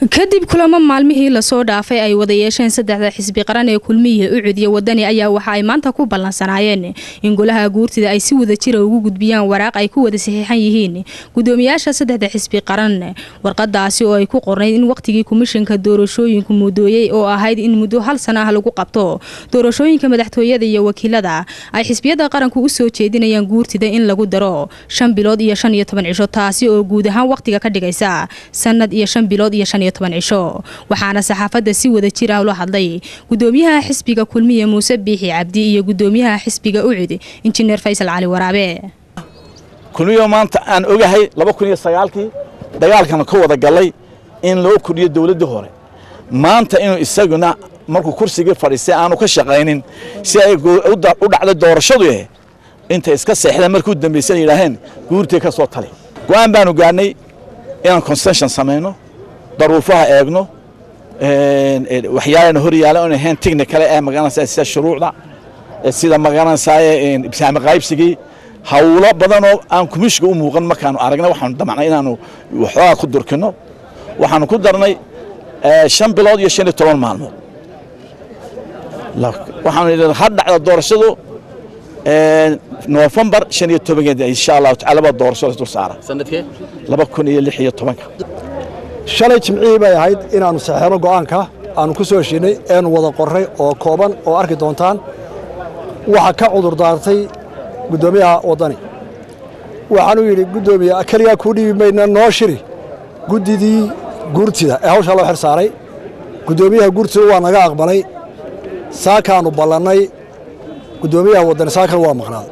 kadib kulamo maalmihii la soo dhaafay ay wada yeesheen saddexda xisbi qaran ee kulmiye u cudiyay wadani ayaa waxa ay maanta ku ballansanaayeen in golaha guurtida ay si wada jir ugu gudbiyaan waraaq ay ku wada saxiixan yihiin gudoomiyaasha saddexda xisbi qaran warqadaasi oo ay ku qornayd in waqtigii komishanka doorashooyinku mudooyay oo ahayd in muddo hal sano ah lagu qabto doorashooyinka madaxtooyada iyo wakiilada ay xisbiyada qaranku u soo jeedinayaan guurtida in lagu daro 5 bilood iyo 15 cisho taasi oo guud ahaan waqtiga ka dhigaysa sanad iyo 5 bilood iyo 15 cisho waxaana saxaafadda si wada jir ah loo hadlay gudoomiyaha xisbiga kulmiye Muuse Biixi Cabdi iyo gudoomiyaha xisbiga Ucid Injineer Faysal Cali Waraabe kulmiye maanta aan ogahay 2009kii dagaalkan ka wada galay in loo kordhiyo dawladda hore maanta inuu isaguna markuu kursiga fadhiistay aanu ka shaqeynin si ay u dhacdo doorashadu inta iska seexda markuu dambeysay yiraahdeen guurtay ka soo tali go'aan baanu gaarnay inaan concession sameeyno daruufaha eegno waxyaalaha hor yaala oo ahayn technical ee magaranaysa sida shuruucda sida magaranaysa ibsaam qaybsigii hawlo badan oo aan kumishka u muuqan markaan aragnay waxaan damacnay inaanu waxoogaa ku durkino waxaan ku darnay 5 bilood iyo 15 maalmood waxaan idin hadda doorashadu November 15 insha Allah taala doorashada soo saara sanadkee 2016 shalay jimcii bay ahayd inaanu saxeeno go'aanka aanu ku soo heshiinay een wada qoray oo kooban oo arki doontaan waxa ka cudur daartay gudoomiyaha wadani waxaanu yiri gudoomiyaha kaliya ku dhiibmayna noo shiri gudidii guurtida ee hawsha loo xir saaray gudoomiyaha guurtida waa naga aqbalay saakaanu ballanay gudoomiyaha wadani saakan waa maqnaa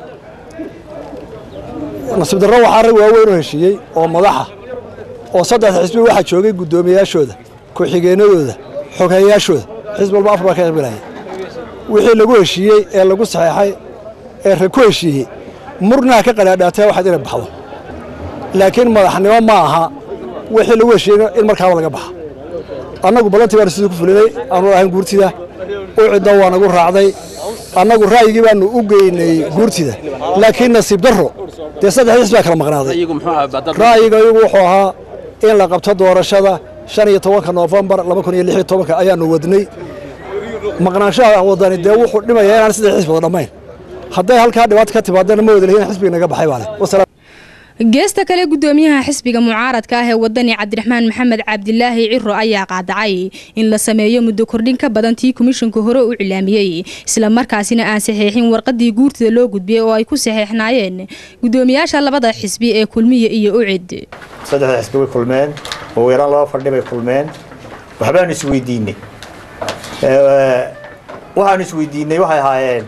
nasiib darro waxa rag waaweyn oo heshiiyay oo madaxa oo saddex xisbi waxa joogay gudoomiyaashooda ku xigeenadooda xogeeyaashooda xisbi walba afar ka qeybgalay wixii lagu heshiiyay ee lagu saxeexay ee rag ku heshiiyay murna ka qalaadhaatay waxa dina baxdo laakiin madaxnimo ma aha wixii lagu heshiiyay in markaa laga baxo annagu balantii baan sidoo ku fulinay aanu ahaan guurtida oo cidda waa nagu raacday annagu raayigii baanu u geynay guurtida laakiin nasiib darro de saddex xisbi kala maqnaaday raayiga wuxuu ahaa in la qabto doorashada 15 November 2016 ayaanu wadnay maqnaanshaha wadani de wuxuu dhimayaa inaan saddex xisbi dhamayn haday halka dhibaato ka timaadana ma wada leeyahay xisbiga naga baxay baale geesta kale gudoomiyaha xisbiga mucaaradka ah ee wadani Cabdiraxmaan Maxamed Cabdilaahi Ciro ayaa qaadacay in la sameeyo muddo kordhin ka badan tii komishanka hore u cilaamiyay isla markaasina aan saxeexin warqadii guurtida loo gudbiyay oo ay ku saxeexnaayeen gudoomiyaasha labada xisbi ee kulmiye iyo Ucid saddexda xisbi way kulmeen oo weeraan laba fadhi bay kulmeen waxbaan isweydiinay waxay ahaayeen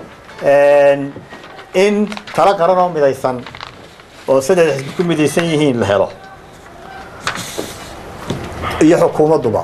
in tala qaran oo midaysan oo saddex xisbi ku midaysan yihiin la helo iyo xukuumaduba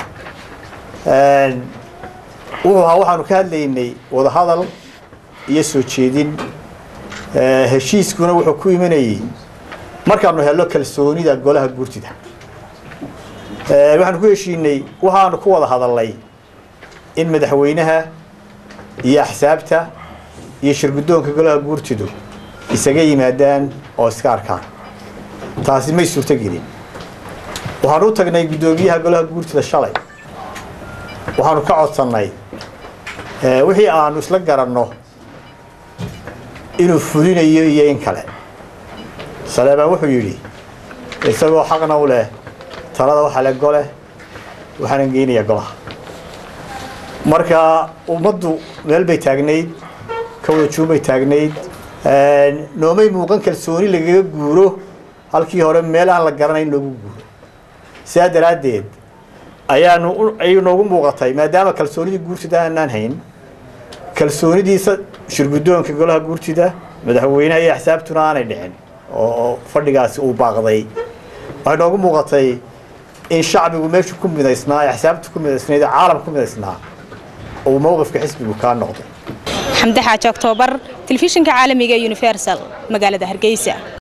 waxaanu ka hadlaynay wada hadal iyo soo jeedin heshiiskuna wuxuu ku imanayay markaanu helo kalsoonida golaha guurtida waxaanu ku heshiinay waxaanu ku wada hadalnay in madaxweynaha iyo axsaabta iyo shirgudoonka golaha guurtidu isaga yimaadaan oo iska arkaan taasi may suurto gelin waxaanu u tagnay gudoomiyaha golaha guurtida shalay waxaanu ka codsanay wixii aanu isla garanno inuu fulinayo iyo in kale Saleebaan wuxuu yiri isagoo xaqna u leh talada waxa la gole waxaan geeynayaa golaha marka ummaddu meel bay taagnayd kawada juubay taagnayd noomay muuqan kalsooni laga guuro halkii hore meel aan la garanayn lagu guuro sidaadaradeed ayuu noogu muuqatay maadaama kalsoonidii guurtida aanan hayn kalsoonidiisa shirgudoonka golaha guurtida madaxweynaha iyo axsaabtuna aanay dhicin oo fadhigaasi uu baaqday waxay noogu muuqatay in shacbigu meesha ku midaysnaa axsaabtu ku midaysnayd caalamku ku midaysnaa oo mowqifka xisbigu ka noqday Xamdi Xaaji Oktoobar telefishinka caalamiga Universal magaalada Hargeysa.